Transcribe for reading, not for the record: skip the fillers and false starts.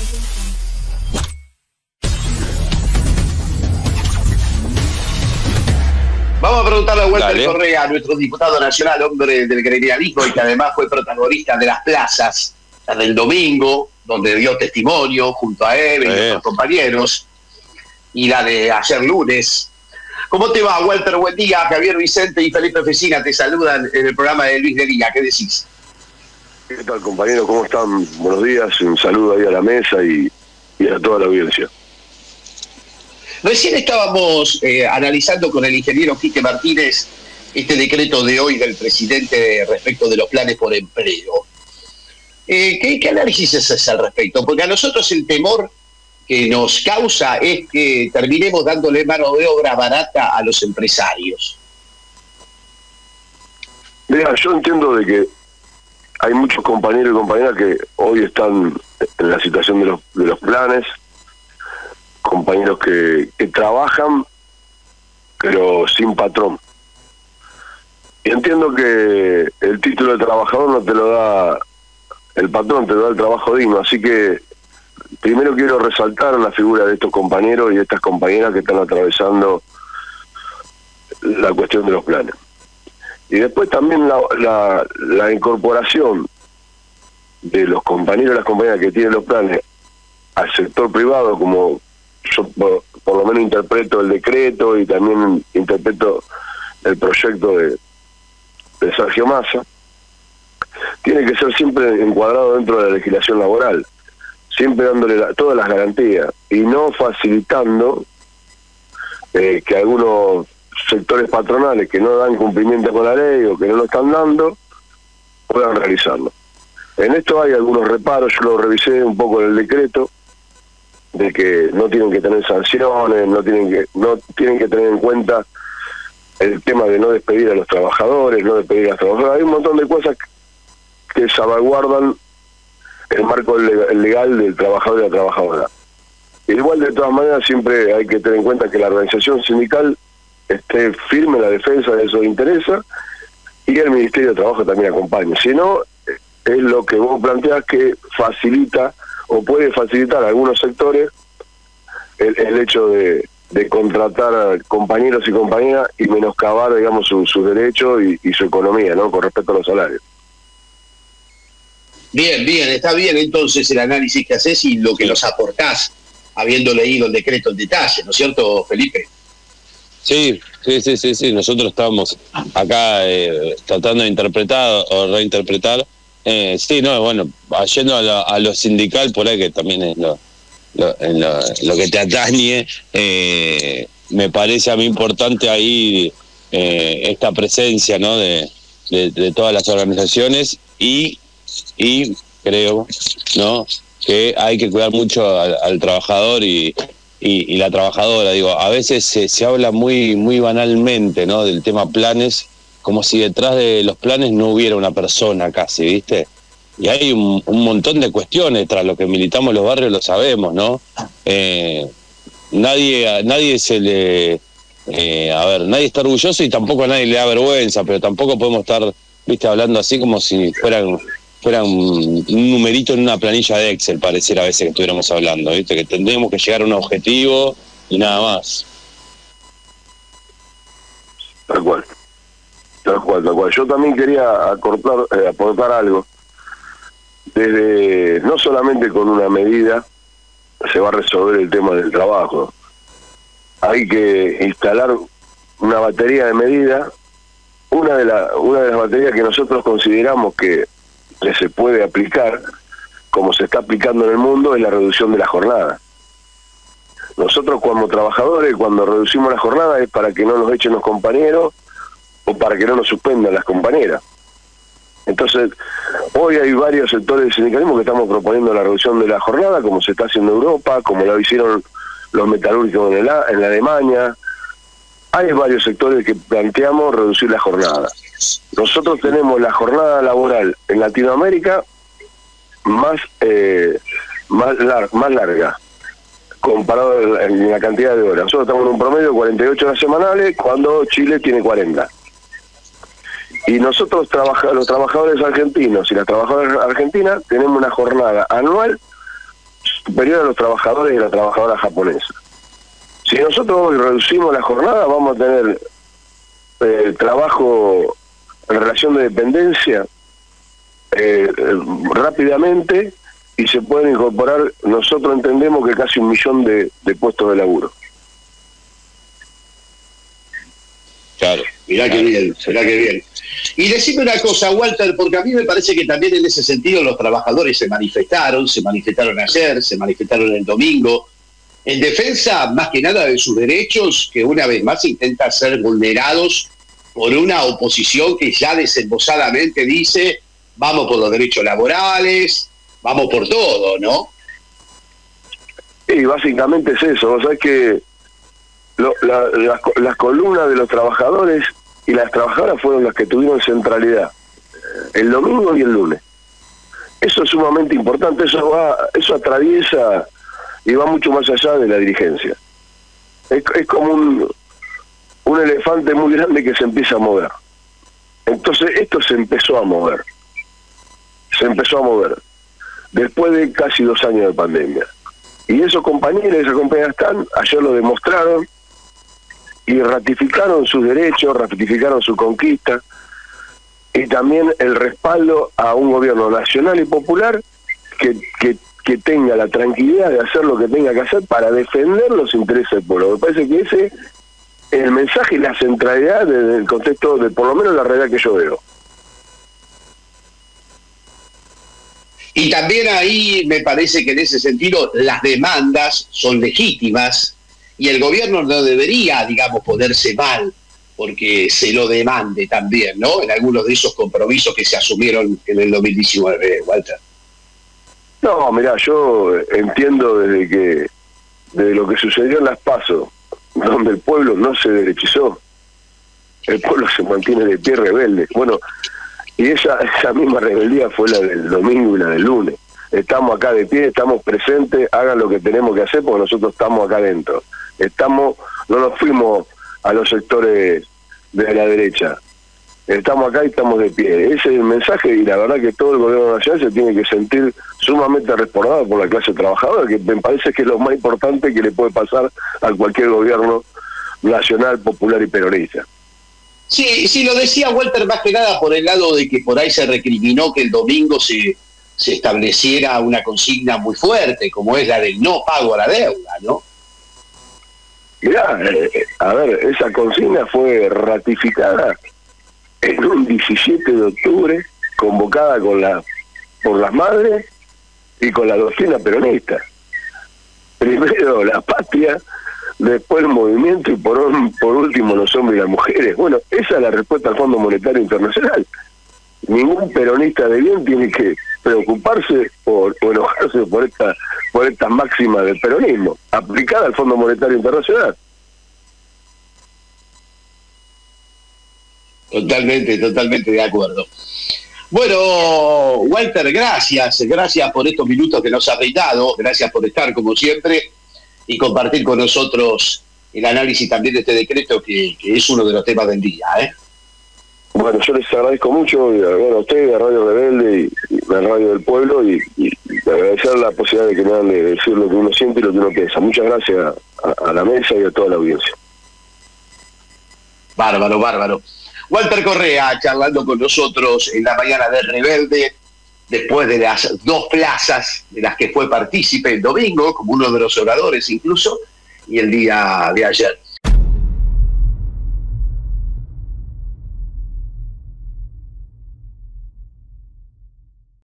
Vamos a preguntarle a Walter Correa, nuestro diputado nacional, hombre del gremialismo y que además fue protagonista de las plazas, la del domingo, donde dio testimonio junto a él y otros compañeros, y la de ayer lunes. ¿Cómo te va, Walter? Buen día. Javier Vicente y Felipe Fecina te saludan en el programa de Luis de Liga. ¿Qué decís? ¿Qué tal, compañero? ¿Cómo están? Buenos días. Un saludo ahí a la mesa y a toda la audiencia. Recién estábamos analizando con el ingeniero Quique Martínez este decreto de hoy del presidente respecto de los planes por empleo. ¿Qué análisis es al respecto? Porque a nosotros el temor que nos causa es que terminemos dándole mano de obra barata a los empresarios. Mira, yo entiendo de que hay muchos compañeros y compañeras que hoy están en la situación de los planes, compañeros que trabajan pero sin patrón. Y entiendo que el título de trabajador no te lo da el patrón, te lo da el trabajo digno, así que primero quiero resaltar la figura de estos compañeros y de estas compañeras que están atravesando la cuestión de los planes. Y después también la incorporación de los compañeros y las compañeras que tienen los planes al sector privado, como yo por lo menos interpreto el decreto y también interpreto el proyecto de Sergio Massa, tiene que ser siempre encuadrado dentro de la legislación laboral, siempre dándole todas las garantías y no facilitando que algunos sectores patronales que no dan cumplimiento con la ley o que no lo están dando puedan realizarlo. En esto hay algunos reparos, yo lo revisé un poco en el decreto, de que no tienen que tener sanciones, no tienen que tener en cuenta el tema de no despedir a los trabajadores, no despedir a las trabajadoras. Hay un montón de cosas que salvaguardan el marco legal del trabajador y la trabajadora. Igual, de todas maneras, siempre hay que tener en cuenta que la organización sindical esté firme en la defensa de esos intereses y el Ministerio de Trabajo también acompañe. Si no, es lo que vos planteás que facilita o puede facilitar a algunos sectores el hecho de contratar a compañeros y compañeras y menoscabar, digamos, sus derechos y su economía, ¿no?, con respecto a los salarios. Bien, está bien entonces el análisis que haces y lo que nos aportás, habiendo leído el decreto en detalle, ¿no es cierto, Felipe? Sí, nosotros estamos acá tratando de interpretar o reinterpretar. Yendo a lo sindical, por ahí que también es lo que te atañe, me parece a mí importante ahí esta presencia, ¿no?, de todas las organizaciones y creo, ¿no?, que hay que cuidar mucho al trabajador y la trabajadora. Digo, a veces se habla muy banalmente, ¿no?, del tema planes, como si detrás de los planes no hubiera una persona casi, ¿viste? Y hay un montón de cuestiones tras lo que militamos los barrios, lo sabemos, ¿no? Nadie se le... nadie está orgulloso y tampoco a nadie le da vergüenza, pero tampoco podemos estar, ¿viste?, hablando así como si fueran un numerito en una planilla de Excel, pareciera a veces que estuviéramos hablando, ¿viste? Que tendríamos que llegar a un objetivo y nada más. Tal cual. Yo también quería aportar algo. No solamente con una medida se va a resolver el tema del trabajo. Hay que instalar una batería de medidas. Una de las baterías que nosotros consideramos que se puede aplicar, como se está aplicando en el mundo, es la reducción de la jornada. Nosotros como trabajadores, cuando reducimos la jornada, es para que no nos echen los compañeros o para que no nos suspendan las compañeras. Entonces, hoy hay varios sectores del sindicalismo que estamos proponiendo la reducción de la jornada, como se está haciendo en Europa, como lo hicieron los metalúrgicos en Alemania. Hay varios sectores que planteamos reducir la jornada. Nosotros tenemos la jornada laboral en Latinoamérica más larga, comparado en la cantidad de horas. Nosotros estamos en un promedio de 48 horas semanales, cuando Chile tiene 40. Y nosotros, los trabajadores argentinos y las trabajadoras argentinas, tenemos una jornada anual superior a los trabajadores y a la trabajadora japonesa. Si nosotros hoy reducimos la jornada, vamos a tener trabajo en relación de dependencia rápidamente, y se pueden incorporar, nosotros entendemos que casi 1 millón de puestos de laburo. Claro. Mirá que bien, mirá que bien. Y decime una cosa, Walter, porque a mí me parece que también en ese sentido los trabajadores se manifestaron ayer, se manifestaron el domingo, en defensa más que nada de sus derechos, que una vez más intentan ser vulnerados por una oposición que ya desembosadamente dice, vamos por los derechos laborales, vamos por todo, ¿no? Sí, básicamente es eso. O sea, que las columnas de los trabajadores y las trabajadoras fueron las que tuvieron centralidad el domingo y el lunes. Eso es sumamente importante, eso atraviesa y va mucho más allá de la dirigencia. Es como un elefante muy grande que se empieza a mover. Entonces esto se empezó a mover después de casi 2 años de pandemia. Y esos compañeros y esas compañeras ayer lo demostraron y ratificaron sus derechos, ratificaron su conquista, y también el respaldo a un gobierno nacional y popular que tenga la tranquilidad de hacer lo que tenga que hacer para defender los intereses del pueblo. Me parece que ese es el mensaje y la centralidad del contexto de, por lo menos, la realidad que yo veo. Y también ahí me parece que en ese sentido las demandas son legítimas y el gobierno no debería, digamos, ponerse mal porque se lo demande también, ¿no? En algunos de esos compromisos que se asumieron en el 2019, Walter. No, mirá, yo entiendo desde lo que sucedió en las PASO, donde el pueblo no se derechizó, el pueblo se mantiene de pie rebelde. Bueno, y esa misma rebeldía fue la del domingo y la del lunes. Estamos acá de pie, estamos presentes, hagan lo que tenemos que hacer porque nosotros estamos acá adentro. No nos fuimos a los sectores de la derecha. Estamos acá y estamos de pie. Ese es el mensaje, y la verdad que todo el gobierno nacional se tiene que sentir sumamente respaldado por la clase trabajadora, que me parece que es lo más importante que le puede pasar a cualquier gobierno nacional, popular y peronista. Sí, lo decía Walter más que nada por el lado de que por ahí se recriminó que el domingo se estableciera una consigna muy fuerte, como es la del no pago a la deuda, ¿no? Mirá, a ver, esa consigna fue ratificada en un 17 de octubre, convocada por las madres y con la doctrina peronista. Primero la patria, después el movimiento y por último los hombres y las mujeres. Bueno, esa es la respuesta al Fondo Monetario Internacional. Ningún peronista de bien tiene que preocuparse o enojarse por esta máxima del peronismo, aplicada al Fondo Monetario Internacional. Totalmente de acuerdo. Bueno, Walter, gracias por estos minutos que nos has brindado, gracias por estar como siempre y compartir con nosotros el análisis también de este decreto que es uno de los temas del día, ¿eh? Bueno, yo les agradezco mucho, a ustedes, a Radio Rebelde y a Radio del Pueblo, y agradecer la posibilidad de que me dan de decir lo que uno siente y lo que uno piensa. Muchas gracias a la mesa y a toda la audiencia. Bárbaro. Walter Correa charlando con nosotros en la mañana de Rebelde, después de las 2 plazas de las que fue partícipe el domingo, como uno de los oradores incluso, y el día de ayer.